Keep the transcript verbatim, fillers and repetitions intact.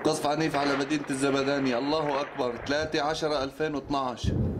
قصف عنيف على مدينة الزبداني. الله أكبر. ثلاثة عشرة ألفين واثنعش.